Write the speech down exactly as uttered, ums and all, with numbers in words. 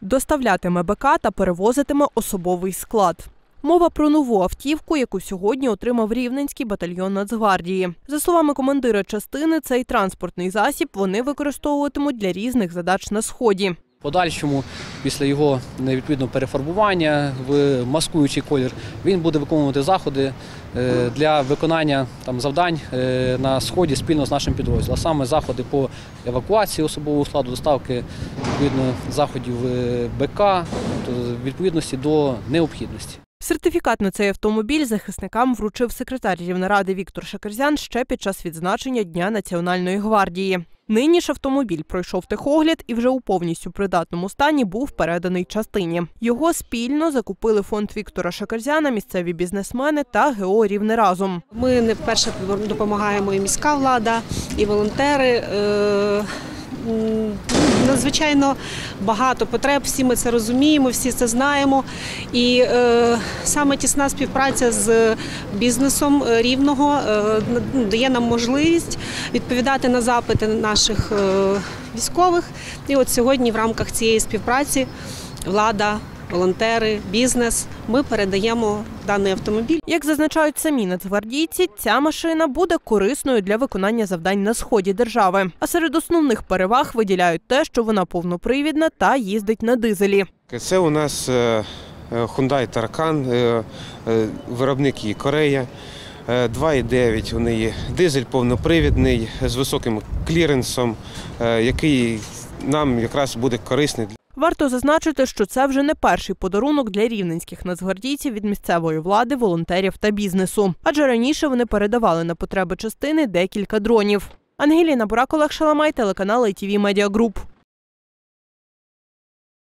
доставлятиме БК та перевозитиме особовий склад. Мова про нову автівку, яку сьогодні отримав Рівненський батальйон Нацгвардії. За словами командира частини, цей транспортний засіб вони використовуватимуть для різних задач на Сході. В подальшому, після його відповідно перефарбування в маскуючий колір, він буде виконувати заходи для виконання там, завдань на Сході спільно з нашим підрозділом. А саме заходи по евакуації особового складу, доставки відповідно, заходів БК, відповідності до необхідності. Сертифікат на цей автомобіль захисникам вручив секретар Рівнеради Віктор Шакерзян ще під час відзначення Дня Національної гвардії. Нині ж автомобіль пройшов техогляд і вже у повністю придатному стані був переданий частині. Його спільно закупили фонд Віктора Шакерзяна, місцеві бізнесмени та ГО «Рівнеразом». Ми не вперше допомагаємо і міська влада, і волонтери. Надзвичайно багато потреб, всі ми це розуміємо, всі це знаємо. І е, саме тісна співпраця з бізнесом Рівного е, дає нам можливість відповідати на запити наших е, військових. І от сьогодні в рамках цієї співпраці влада, волонтери, бізнес, ми передаємо даний автомобіль. Як зазначають самі нацгвардійці, ця машина буде корисною для виконання завдань на Сході держави. А серед основних переваг виділяють те, що вона повнопривідна та їздить на дизелі. Це у нас Hyundai Tarkan, виробник її Корея. два і дев'ять у неї дизель повнопривідний з високим кліренсом, який нам якраз буде корисний. Варто зазначити, що це вже не перший подарунок для рівненських нацгвардійців від місцевої влади, волонтерів та бізнесу. Адже раніше вони передавали на потреби частини декілька дронів. Ангеліна Бурак, Олег Шаламай, телеканал ай ті ві Медіа Груп.